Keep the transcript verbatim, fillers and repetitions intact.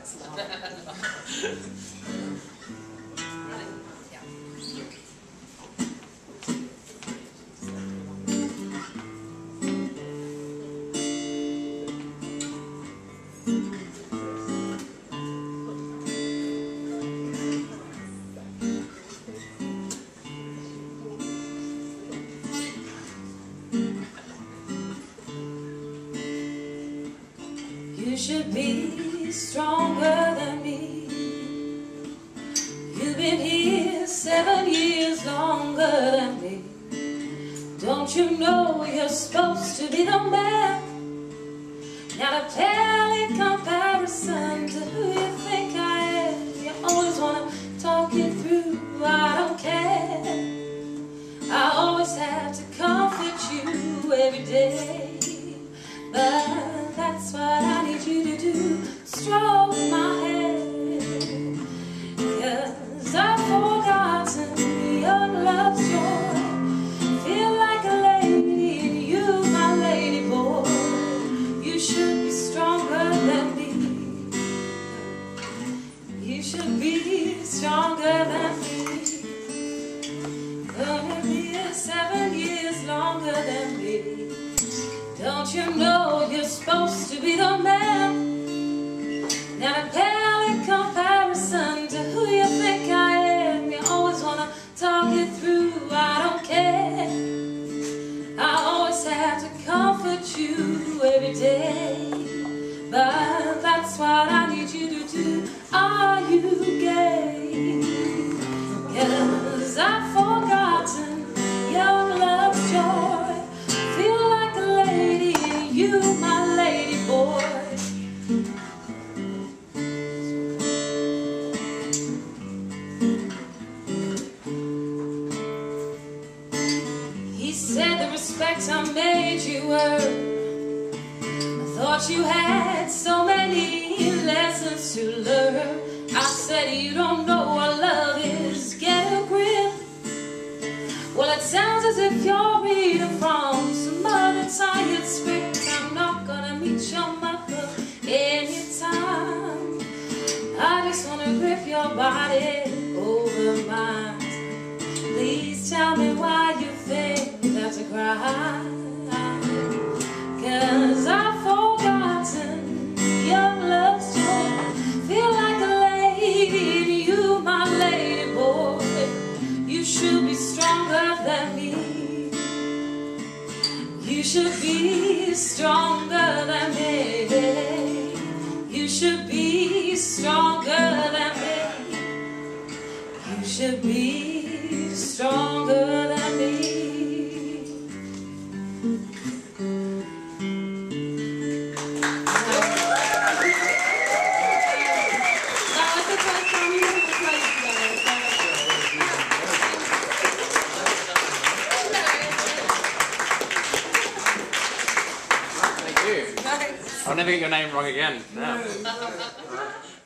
You should be stronger than me. You've been here seven years longer than me. Don't you know you're supposed to be the man? Not a pale in comparison to who you think I am. You always want to talk it through, I don't care. I always have to comfort you every day, but that's what I need you to do. Stroke my head, 'cause I've forgotten your love's joy. Feel like a lady and you, my lady boy. You should be stronger than me. You should be stronger than me. Gonna be seven years longer than me. Don't you know you're supposed to be the man? Not a pale in comparison to who you think I am. You always wanna talk it through, I don't care. I always have to comfort you every day, but that's what I need you to do. Are you gay? 'Cause I've forgotten your love's joy. Feel like a lady, you my lady boy. He said the respect I made you earn. I thought you had so many lessons to learn. I said you don't know what love is, get a grip. Well, it sounds as if you're reading from some other tired script. I'm not gonna meet your mother anytime. I just wanna grip your body over mine. Please tell me why you think that's a crime. 'Cause I've forgotten your love's joy. Feel like a lady, you my lady boy. You should be stronger than me. You should be stronger than me. You should be stronger than me. You should be stronger than me. I'll never get your name wrong again. No.